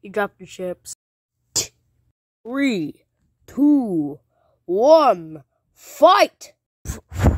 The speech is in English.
You dropped your chips. 3, 2, 1, fight!